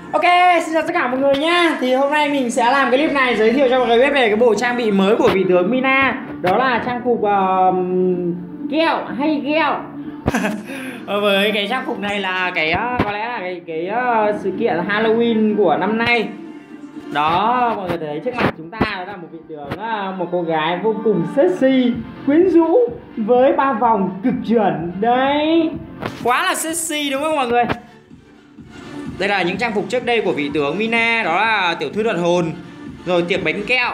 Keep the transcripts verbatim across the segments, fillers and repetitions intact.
Ok, xin chào tất cả mọi người nhá. Thì hôm nay mình sẽ làm cái clip này giới thiệu cho mọi người biết về cái bộ trang bị mới của vị tướng Mina. Đó là trang phục uh, kẹo hay kẹo. Với cái trang phục này là cái uh, có lẽ là cái cái uh, sự kiện Halloween của năm nay. Đó, mọi người thấy trước mặt chúng ta đó là một vị tướng, uh, một cô gái vô cùng sexy, quyến rũ với ba vòng cực chuẩn. Đấy, quá là sexy đúng không mọi người? Đây là những trang phục trước đây của vị tướng Mina, đó là tiểu thư đoạt hồn, rồi tiệc bánh kẹo.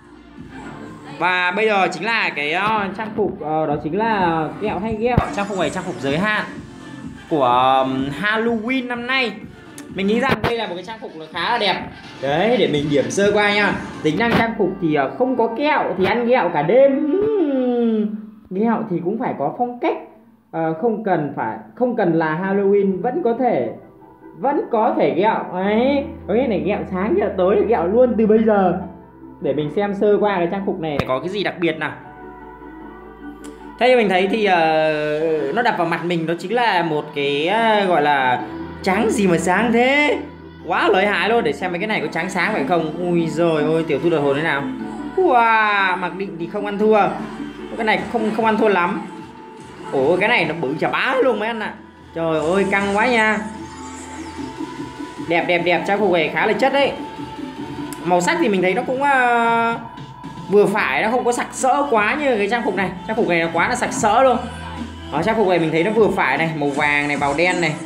Và bây giờ chính là cái uh, trang phục uh, đó chính là kẹo hay kẹo. Trang phục này trang phục giới hạn của um, Halloween năm nay. Mình nghĩ rằng đây là một cái trang phục nó khá là đẹp. Đấy, để mình điểm sơ qua nha. Tính năng trang phục thì uh, không có kẹo thì ăn kẹo cả đêm. uhm, Kẹo thì cũng phải có phong cách, uh, không cần phải không cần là Halloween vẫn có thể vẫn có thể ghẹo ấy, có nghĩa là ghẹo sáng ghẹo tối được ghẹo luôn từ bây giờ. Để mình xem sơ qua cái trang phục này có cái gì đặc biệt nào. Theo như mình thấy thì uh, nó đập vào mặt mình đó chính là một cái uh, gọi là trắng gì mà sáng thế, quá lợi hại luôn. Để xem mấy cái này có trắng sáng phải không. Ui rồi ôi, tiểu thư đoạt hồn thế nào. Wow, mặc định thì không ăn thua, cái này không không ăn thua lắm. Ủa cái này nó bự chà bá luôn mấy anh ạ. À. Trời ơi căng quá nha. Đẹp đẹp đẹp, trang phục này khá là chất đấy. Màu sắc thì mình thấy nó cũng uh, vừa phải, nó không có sặc sỡ quá như cái trang phục này. Trang phục này nó quá là sặc sỡ luôn. Ở trang phục này mình thấy nó vừa phải này, màu vàng này, màu đen này.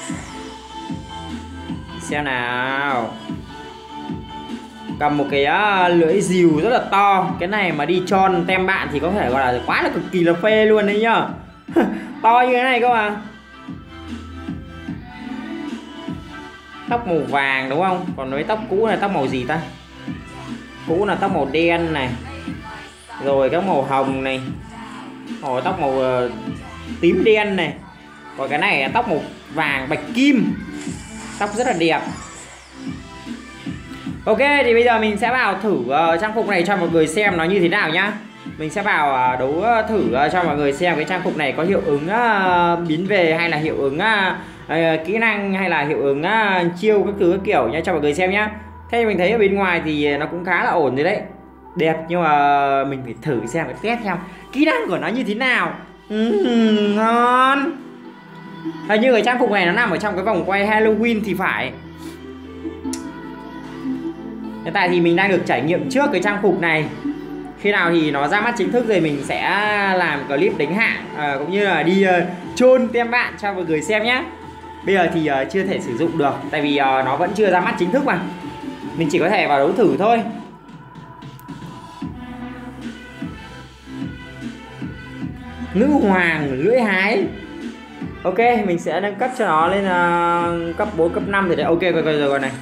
Xem nào. Cầm một cái uh, lưỡi rìu rất là to. Cái này mà đi tròn tem bạn thì có thể gọi là quá là cực kỳ là phê luôn đấy nhá. To như thế này cơ mà. Tóc màu vàng đúng không? Còn với tóc cũ là tóc màu gì ta? Cũ là tóc màu đen này, rồi các màu hồng này, rồi tóc màu uh, tím đen này. Còn cái này là tóc màu vàng bạch kim. Tóc rất là đẹp. Ok, thì bây giờ mình sẽ vào thử uh, trang phục này cho mọi người xem nó như thế nào nhá. Mình sẽ vào uh, đấu uh, thử uh, cho mọi người xem cái trang phục này có hiệu ứng uh, biến về hay là hiệu ứng uh, uh, kỹ năng hay là hiệu ứng uh, chiêu các thứ các kiểu nhá, cho mọi người xem nhá. Thế mình thấy ở bên ngoài thì nó cũng khá là ổn rồi đấy, đẹp, nhưng mà mình phải thử xem cái test xem kỹ năng của nó như thế nào. uhm, Ngon. Hình như cái trang phục này nó nằm ở trong cái vòng quay Halloween thì phải. Hiện tại thì mình đang được trải nghiệm trước cái trang phục này. Khi nào thì nó ra mắt chính thức rồi mình sẽ làm clip đánh hạng à, cũng như là đi uh, chôn tem bạn cho mọi người xem nhé. Bây giờ thì uh, chưa thể sử dụng được, tại vì uh, nó vẫn chưa ra mắt chính thức mà. Mình chỉ có thể vào đấu thử thôi. Nữ hoàng lưỡi hái. Ok, mình sẽ nâng cấp cho nó lên uh, cấp bốn, cấp năm rồi đấy. Ok, coi coi rồi con này.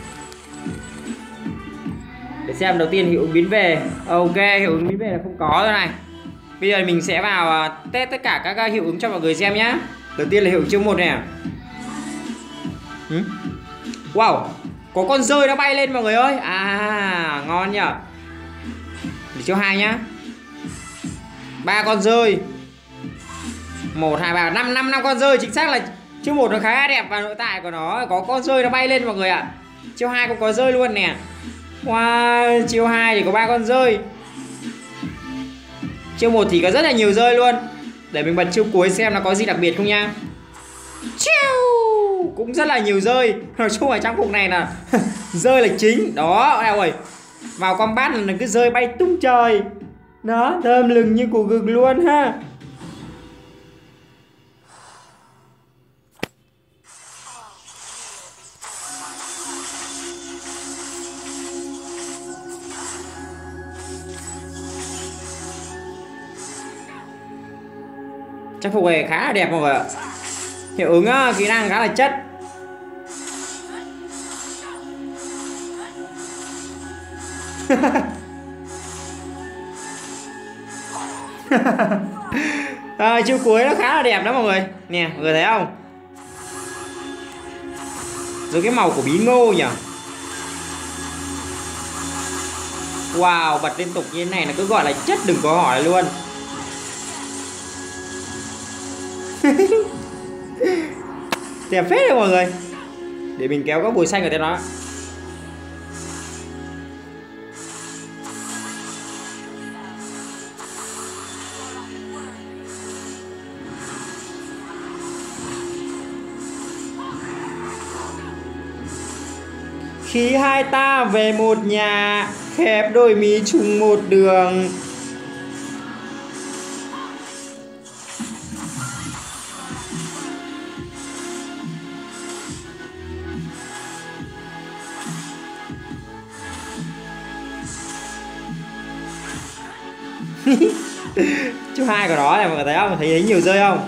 Để xem đầu tiên hiệu ứng biến về. Ok, hiệu ứng biến về là không có rồi này. Bây giờ mình sẽ vào uh, test tất cả các uh, hiệu ứng cho mọi người xem nhé. Đầu tiên là hiệu ứng chiêu một này. hmm? Wow, có con rơi nó bay lên mọi người ơi. À, ngon nhỉ. Để chiêu hai nhá. Ba con rơi. Một, hai, ba, năm, năm, năm con rơi. Chính xác là chiêu một nó khá đẹp. Và nội tại của nó có con rơi nó bay lên mọi người ạ. À. Chiêu hai cũng có rơi luôn nè. Wow, chiêu hai thì có ba con rơi. Chiêu một thì có rất là nhiều rơi luôn. Để mình bật chiêu cuối xem nó có gì đặc biệt không nha. Chiu, cũng rất là nhiều rơi. Nói chung ở trang phục này là rơi là chính. Đó, nào rồi. Vào combat là cứ rơi bay tung trời. Đó, thơm lừng như củ gừng luôn ha. Trang phục này khá là đẹp mọi người ạ. Hiệu ứng uh, kỹ năng khá là chất. À, chiêu cuối nó khá là đẹp đó mọi người. Nè, mọi người thấy không? Rồi cái màu của bí ngô nhỉ. Wow, bật liên tục như thế này là cứ gọi là chất đừng có hỏi luôn. Đẹp phết đấy mọi người. để mình kéo các bùi xanh ở trên nó. Khi hai ta về một nhà, khép đôi mí chung một đường. Chú hai của nó này mọi người thấy không? Thấy thấy nhiều rơi không?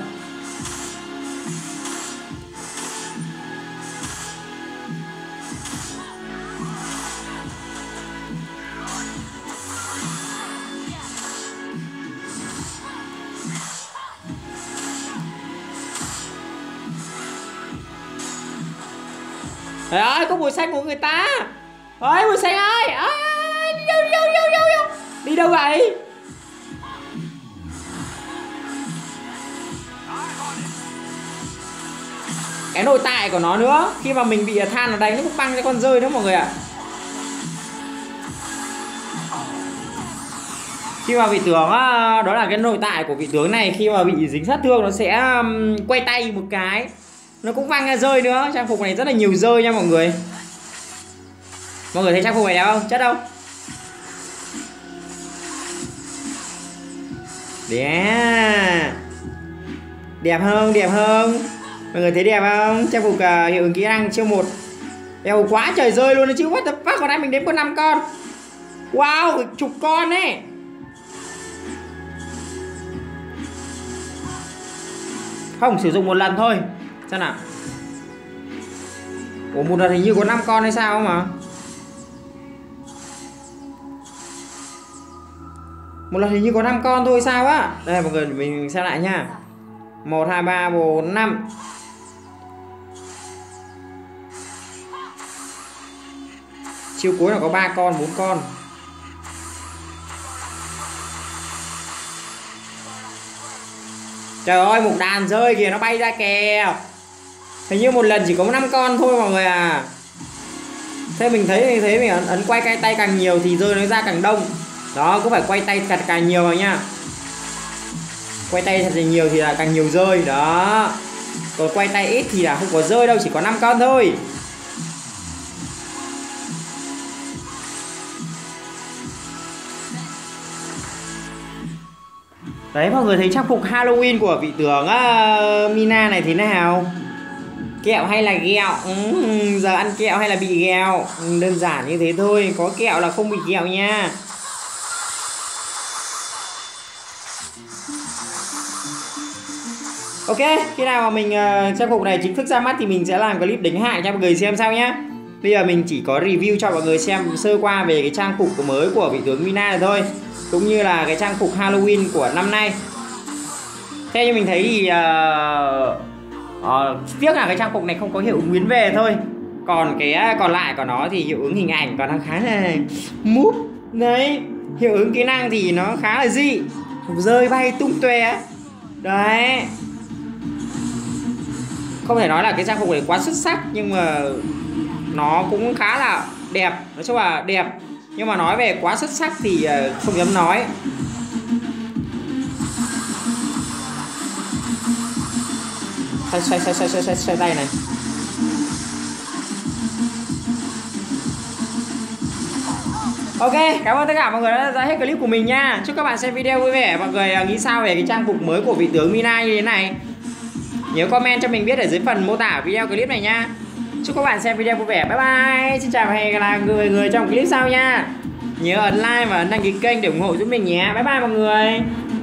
Trời ơi, có mùi xanh của người ta. Ơi, mùi xanh ơi. À, đi đâu, đi đâu, đi đâu, đi đâu, đi đâu vậy? Cái nội tại của nó nữa. Khi mà mình bị than nó đánh nó cũng băng cho con rơi nữa mọi người ạ. Khi mà vị tướng, đó là cái nội tại của vị tướng này. Khi mà bị dính sát thương nó sẽ quay tay một cái, nó cũng văng ra rơi nữa. Trang phục này rất là nhiều rơi nha mọi người. Mọi người thấy trang phục này đẹp không? Chất không? Đẹp. Đẹp không? Đẹp không? Mọi người thấy đẹp không? Trang phục uh, hiệu ứng kỹ năng chiêu một. Đeo quá trời rơi luôn đấy chứ. What the fuck, còn đây mình đếm có năm con. Wow, chục con ấy. Không, sử dụng một lần thôi. Xem nào. Ủa, một lần hình như có năm con hay sao mà. Một lần hình như có năm con thôi sao á. Đây mọi người mình xem lại nha. Một, hai, ba, bốn, năm. Chiêu cuối là có ba con, bốn con. Trời ơi, một đàn rơi kìa, nó bay ra kìa. Hình như một lần chỉ có năm con thôi mọi người à. Thế mình thấy thế mình ấn, ấn quay cái tay càng nhiều thì rơi nó ra càng đông. Đó, cứ phải quay tay thật càng nhiều rồi nha. Quay tay thật là nhiều thì là càng nhiều rơi. Đó. Còn quay tay ít thì là không có rơi đâu, chỉ có năm con thôi. Đấy, mọi người thấy trang phục Halloween của vị tướng uh, Mina này thế nào? Kẹo hay là ghẹo? Ừ, giờ ăn kẹo hay là bị ghẹo? Ừ, đơn giản như thế thôi. Có kẹo là không bị ghẹo nha. Ok, khi nào mà mình uh, trang phục này chính thức ra mắt thì mình sẽ làm clip đánh hại cho mọi người xem sao nhá. Bây giờ mình chỉ có review cho mọi người xem sơ qua về cái trang phục mới của vị tướng Mina này thôi, cũng như là cái trang phục Halloween của năm nay. Theo như mình thấy thì uh, uh, tiếc là cái trang phục này không có hiệu ứng biến về thôi. Còn cái còn lại của nó thì hiệu ứng hình ảnh còn đang khá là mút. Đấy, hiệu ứng kỹ năng thì nó khá là dị, rơi bay tung tóe. Đấy, không thể nói là cái trang phục này quá xuất sắc, nhưng mà nó cũng khá là đẹp. Nói chung là đẹp, nhưng mà nói về quá xuất sắc thì không dám nói. Xoay xoay xoay xoay xoay, xoay tay này. Ok, cảm ơn tất cả mọi người đã ra hết clip của mình nha. Chúc các bạn xem video vui vẻ. Mọi người nghĩ sao về cái trang phục mới của vị tướng Mina như thế này? Nhớ comment cho mình biết ở dưới phần mô tả video clip này nha. Chúc các bạn xem video vui vẻ. Bye bye. Xin chào và hẹn gặp lại người người trong clip sau nha. Nhớ ấn like và ấn đăng ký kênh để ủng hộ giúp mình nhé. Bye bye mọi người.